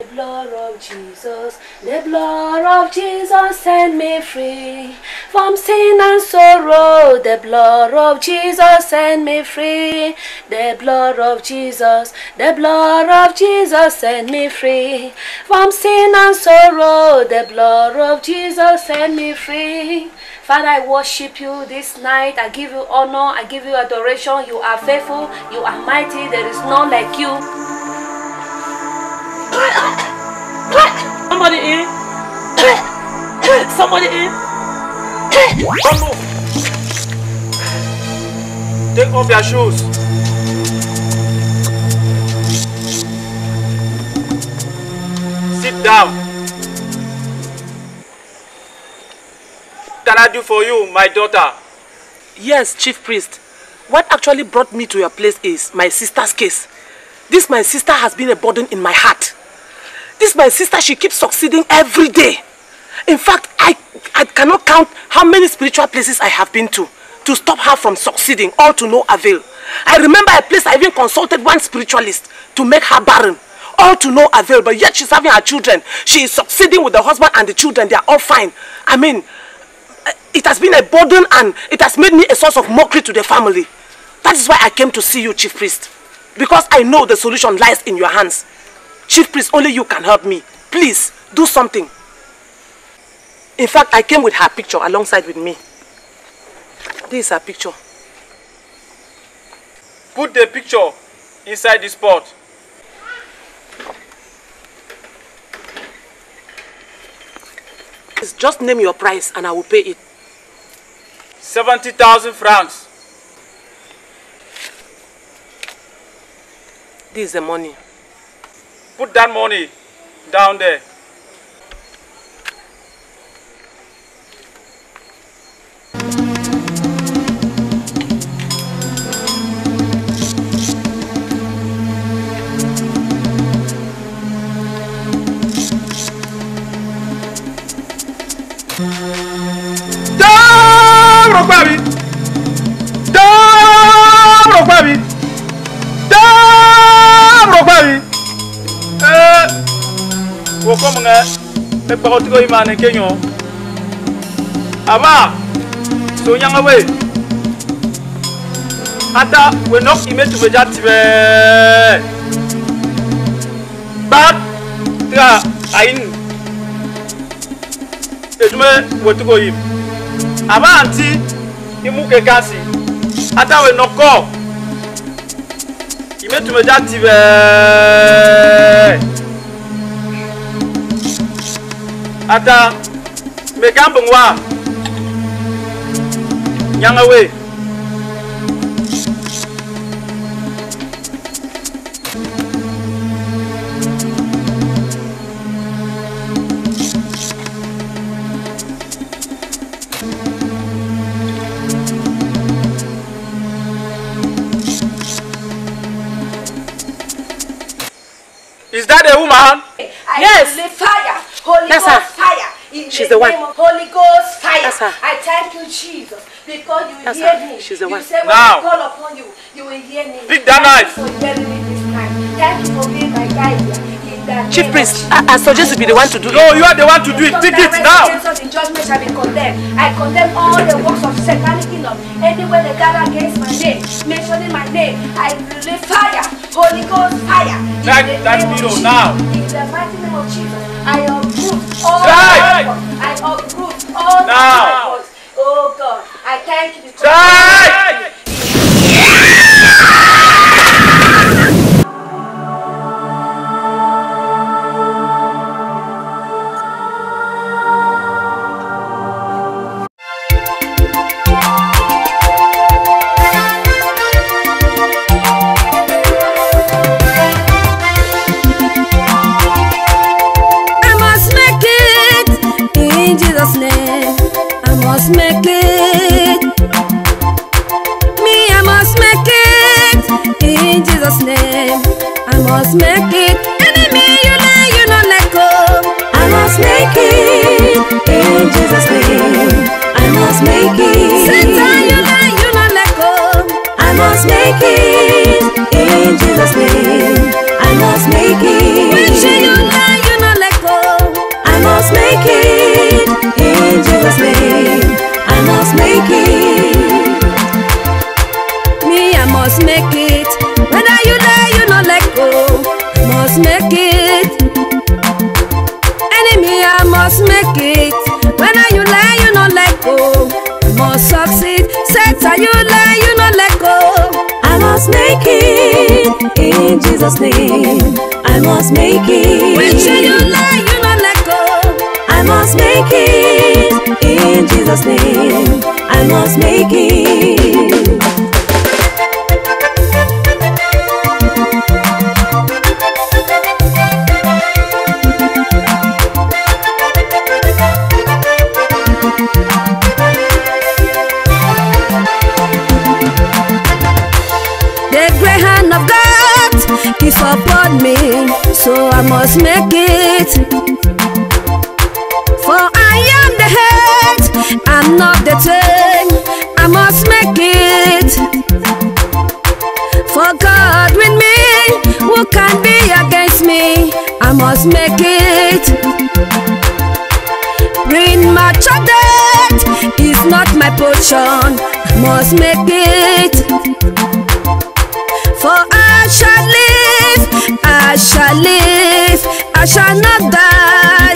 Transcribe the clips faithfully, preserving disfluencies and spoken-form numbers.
The blood of Jesus, the blood of Jesus set me free from sin and sorrow. The blood of Jesus set me free. The blood of Jesus, the blood of Jesus set me free from sin and sorrow. The blood of Jesus set me free. Father, I worship you this night. I give you honor. I give you adoration. You are faithful. You are mighty. There is none like you. Somebody in. Somebody in. Don't move. Take off your shoes. Sit down. What can I do for you, my daughter? Yes, Chief Priest. What actually brought me to your place is my sister's case. This my sister has been a burden in my heart. This my sister, she keeps succeeding every day. In fact, I, I cannot count how many spiritual places I have been to to stop her from succeeding, all to no avail. I remember a place I even consulted one spiritualist to make her barren, all to no avail, but yet she's having her children. She is succeeding with the husband and the children. They are all fine. I mean, it has been a burden and it has made me a source of mockery to the family. That is why I came to see you, Chief Priest. Because I know the solution lies in your hands. Chief Priest, only you can help me. Please, do something. In fact, I came with her picture alongside with me. This is her picture. Put the picture inside this pot. Just name your price and I will pay it. seventy thousand francs. This is the money. Put that money down there. Epagotigo imane kenyo. Aba, so nyanga we. Ata we nok ime tu bejative. Bat tra ain. Ejume wetugo im. Aba anti imuke kasi. Ata we noko. Ime tu bejative. Ata megambungwa nyanga we. Is that a woman? I Yes. believe fire. Holy That's Ghost her. fire. In She's the, the one. name of Holy Ghost fire. That's her. I thank you, Jesus, because you That's hear her. me. She's the you one. say when Now. I call upon you, you will hear me. Pick that Thank knife. you for hearing me this time. Thank you for being my guide here. In the Chief name Priest, of I, I suggest you be the one to do it. No, you are the one to do it. Take it now. The judgment shall be condemned. I condemn all the works of satanic kingdom. Anywhere they gather against my name, mentioning my name, I release fire. Holy Ghost fire. In That- the that name of video Jesus. now. In the mighty name of Jesus, I approve all Die. the weapons. I approve all Now. the weapons. Oh God, I thank you because Die! I must make it in Jesus' name. must make it. Whether you lie, you not let go. I must succeed. Satan, you lie, you not let go. I must make it in Jesus' name. I must make it. When you lie, you not let go. I must make it in Jesus' name. I must make it. Is upon me, so I must make it. For I am the head, I'm not the tail. I must make it. For God with me, who can be against me? I must make it. Premature death is not my portion. I must make it. For I shall live, I shall live, I shall not die.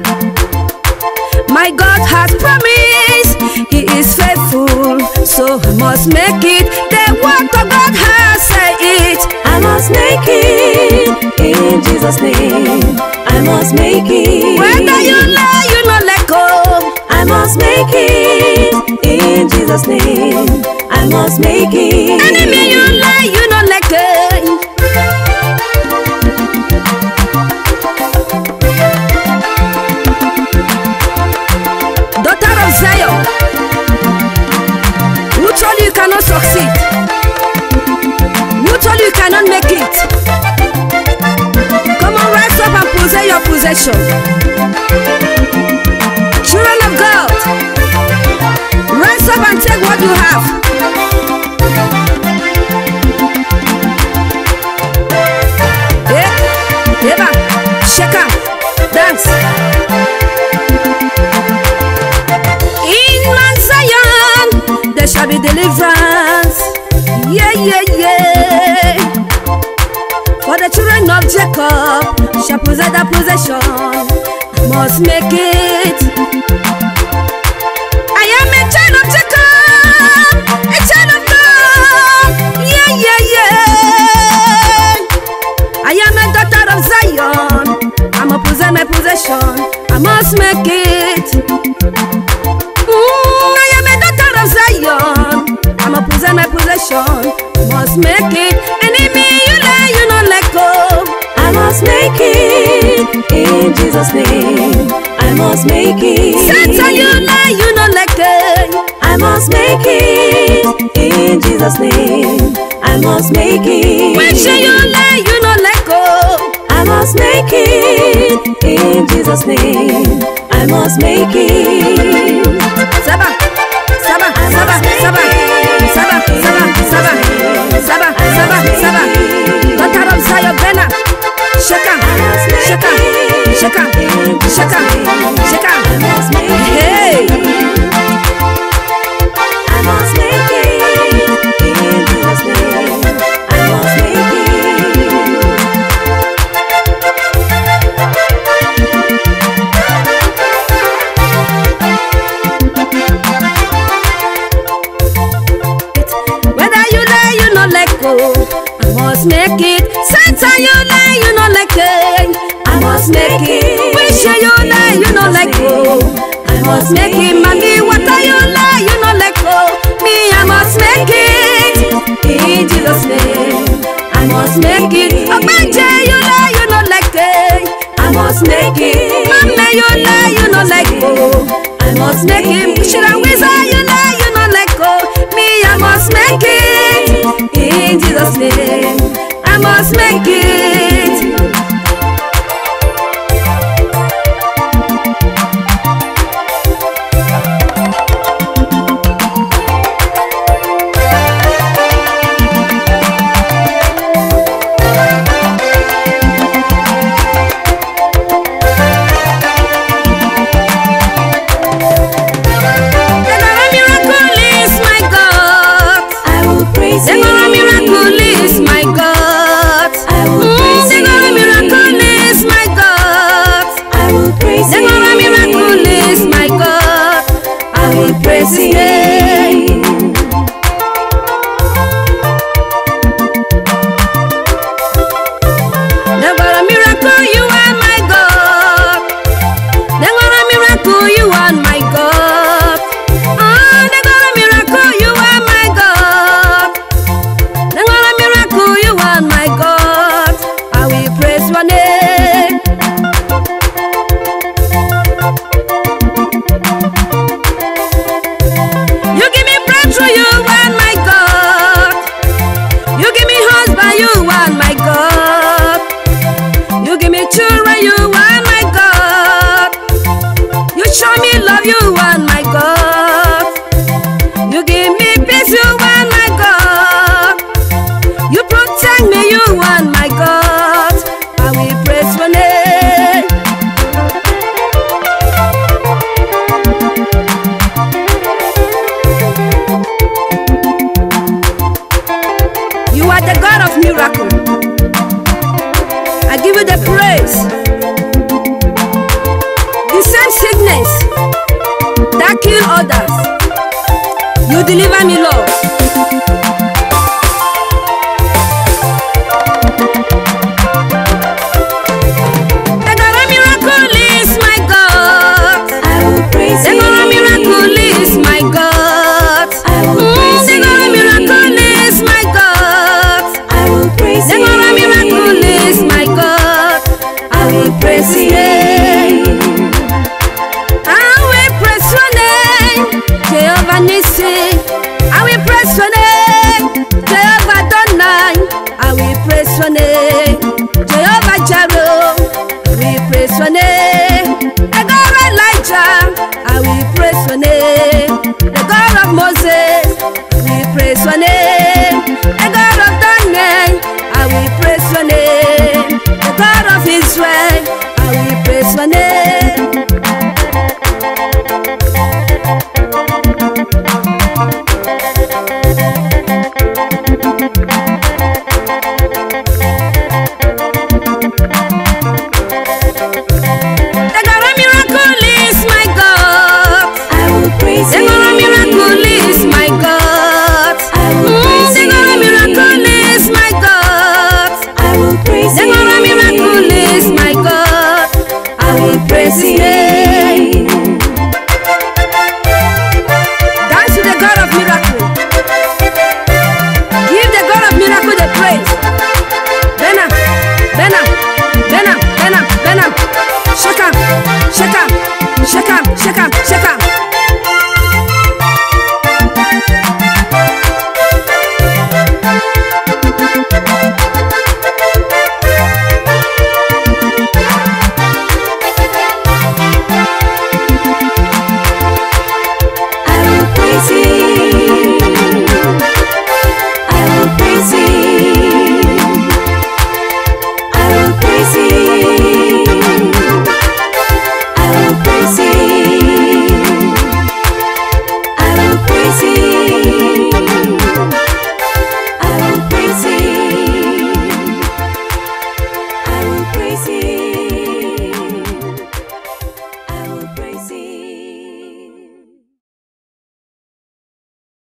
My God has promised, He is faithful, so I must make it. The word of God has said it. I must make it in Jesus' name. I must make it. Whether you lie, you not let go. I must make it in Jesus' name. I must make it. Enemy, you lie, you not let go. Daughter of Zion, who told you you cannot succeed? Who told you you cannot make it? Come on, rise up and possess your possession. Children of God, rise up and take what you have. Eba, shake up, dance. In Mount Zion, there shall be deliverance. Yeah, yeah, yeah. For the children of Jacob shall possess their possession. Must make it. I am a child of Jacob, a child of God. Yeah, yeah, yeah. I am a daughter of Zion. I must possess my possession. I must make it. Mm, I am a daughter of Zion. I must possess my possession. I must make it. Enemy, you lie, you not let go. I must make it in Jesus' name. I must make it. Satan, you lie, you not let go. I must make it in Jesus' name. I must make it. When you lie, you not let go. I must make it in Jesus' name. I must make it. Saba, Saba, Saba, Saba, Saba, Saba, Saba, Saba, Saba, Saba. Daughter of Zion, Bena, shaka, shaka, shaka, shaka, shaka. Hey, I must make it in Jesus' name. I must make it. I must make it. Satan, you lie, you not like it. I must make it. Wish you lie, you not like go. I must make it. Mommy, what are you lie, you not like go. Me, I must make it. In Jesus' name, I must make it. Obanje, you lie, you not like it. I must make it. Mama, you lie, you not like go. I must make it. Should I wizard, you lie, you not like go. Me, I must make it. In Jesus' name, I must make it. The miracle is my God. I will deliver me, Lord. The God of miracle is my God. I will praise Him. The God of miracle is my God. I will praise Him. The God of miracle is my God. I will praise Him. The God of miracle is my God. I will praise Him. I will praise Your name, Jehovah Nissi. I will praise Your name, Jehovah Adonai. I will praise Your name, Jehovah Jireh. I will praise Your name, the God of Elijah. I will praise Your name, the God of Moses. I will praise Your name, the God of Daniel. I will praise Your name, the God of Israel. I will praise Your name. Shake